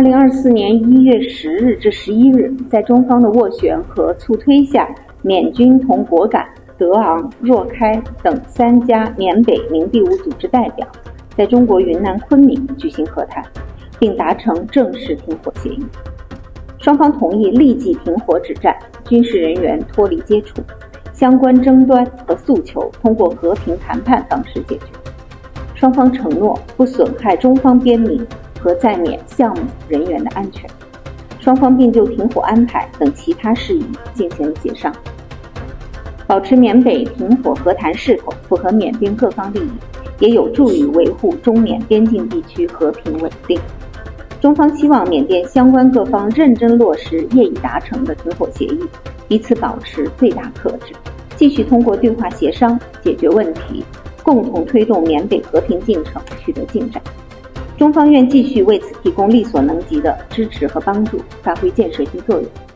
2024年1月10日至11日，在中方的斡旋和促推下，缅军同果敢、德昂、若开等3家缅北冥币五组织代表在中国云南昆明举行和谈，并达成正式停火协议。双方同意立即停火止战，军事人员脱离接触，相关争端和诉求通过和平谈判方式解决。双方承诺不损害中方边民和在缅项目人员的安全。双方并就停火安排等其他事宜进行了协商。保持缅北停火和谈势头符合缅边各方利益，也有助于维护中缅边境地区和平稳定。中方希望缅甸相关各方认真落实业已达成的停火协议，彼此保持最大克制，继续通过对话协商解决问题，共同推动缅北和平进程取得进展。中方愿继续为此提供力所能及的支持和帮助，发挥建设性作用。